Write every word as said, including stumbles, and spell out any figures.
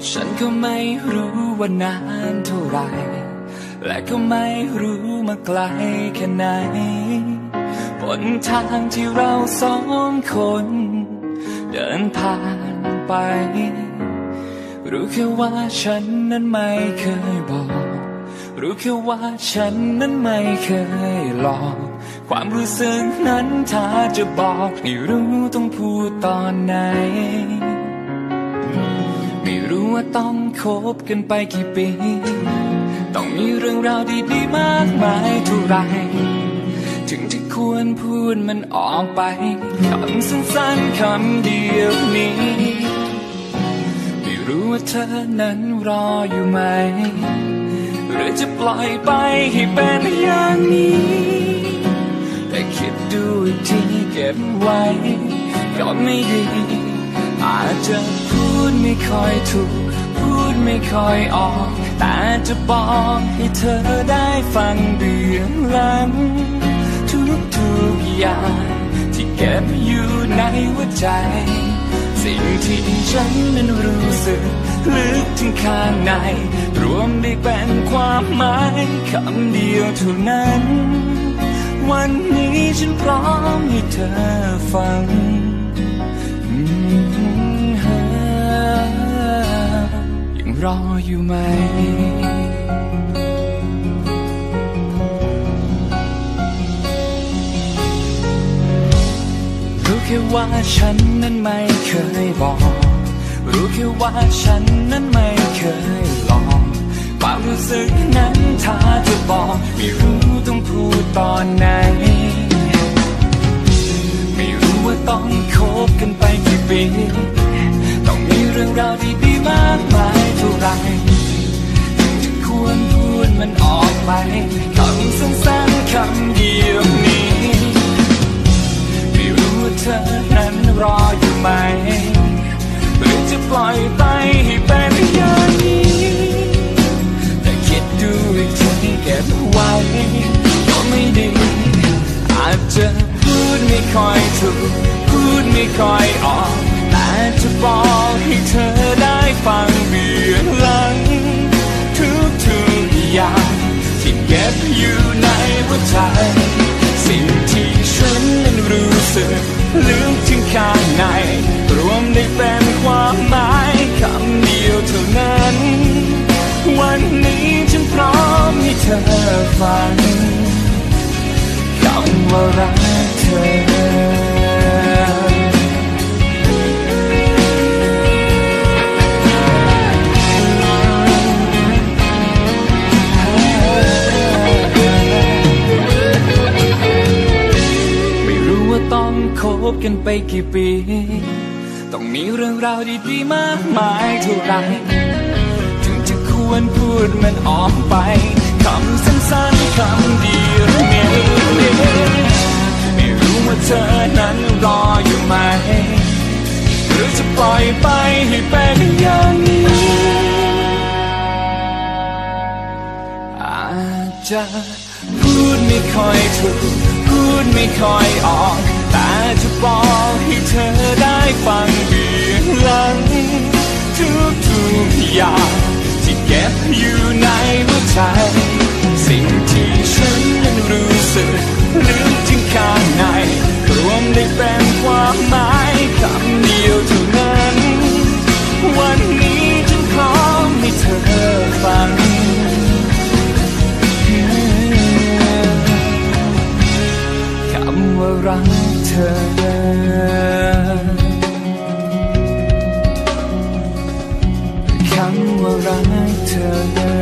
ฉันก็ไม่รู้ว่านานเท่าไรและก็ไม่รู้มาไกลแค่ไหนบนทางที่เราสองคนเดินผ่านไปรู้แค่ว่าฉันนั้นไม่เคยบอกรู้แค่ว่าฉันนั้นไม่เคยหลอกความรู้สึกนั้นถ้าจะบอกไม่รู้ต้องพูดตอนไหนไม่รู้ว่าต้องคบกันไปกี่ปีต้องมีเรื่องราวดีๆมากมายเท่าไรถึงจะควรพูดมันออกไปคำสั้นๆคำเดียวนี้ไม่รู้ว่าเธอนั้นรออยู่ไหมหรือจะปล่อยไปให้เป็นอย่างนี้แต่คิดดูอีกทีเก็บไว้ก็ไม่ดีอาจจะพูดไม่ค่อยถูกพูดไม่ค่อยออกแต่จะบอกให้เธอได้ฟังเบื้องหลังทุกๆอย่างที่เก็บอยู่ในหัวใจสิ่งที่ฉันนั้นรู้สึกลึกถึงข้างในรวมได้เป็นความหมายคำเดียวเท่านั้นวันนี้ฉันพร้อมให้เธอฟังยังรออยู่ไหมรู้แค่ว่าฉันนั้นไม่เคยบอกรู้แค่ว่าฉันนั้นไม่เคยหลอกความรู้สึกนั้นถ้าจะบอกไม่รู้ต้องพูดตอนไหนไม่รู้ว่าต้องคบกันไปกี่ปีต้องมีเรื่องราวดีๆมากมายเท่าไรถึงจะควรพูดมันออกไปคำสั้นๆคำเดียวนี้ไม่รู้ว่าเธอนั้นรออยู่ไหมหรือจะปล่อยไปให้เป็นอย่างนี้แต่คิดดูอีกทีเก็บไว้ก็ไม่ดีอาจจะพูดไม่ค่อยถูกพูดไม่ค่อยออกแต่จะบอกให้เธอได้ฟังเบื้องหลังทุกๆอย่างที่เก็บอยู่ในหัวใจสิ่งที่ฉันนั้นรู้สึกลึกถึงข้างในรวมได้เป็นความหมายคำเดียวเท่านั้นวันนี้ฉันพร้อมให้เธอฟังคำว่ารักเธอต้องคบกันไปกี่ปีต้องมีเรื่องราวดีๆมากมายเท่าไรถึงจะควรพูดมันออกไปคำสั้นๆคำเดียวนี้ไม่รู้ว่าเธอนั้นรออยู่ไหมหรือจะปล่อยไปให้เป็นอย่างนี้อาจจะพูดไม่ค่อยถูกพูดไม่ค่อยออกแต่จะบอกให้เธอได้ฟังเบื้องหลังทุกๆอย่างที่เก็บอยู่ในหัวใจสิ่งที่ฉันนั้นรู้สึกลึกถึงข้างในรวมได้เป็นความหมายคำเดียวเท่านั้นวันนี้ฉันพร้อมให้เธอฟังคำว่ารักเธอคำว่ารักเธอ